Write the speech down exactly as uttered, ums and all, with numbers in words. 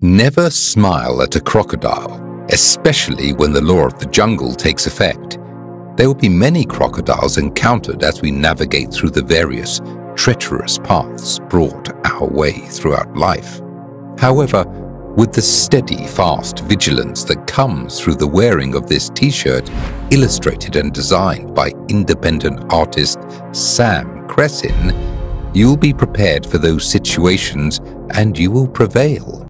Never smile at a crocodile, especially when the law of the jungle takes effect. There will be many crocodiles encountered as we navigate through the various treacherous paths brought our way throughout life. However, with the steady, fast vigilance that comes through the wearing of this t-shirt, illustrated and designed by independent artist Sam Kressin, you'll be prepared for those situations and you will prevail.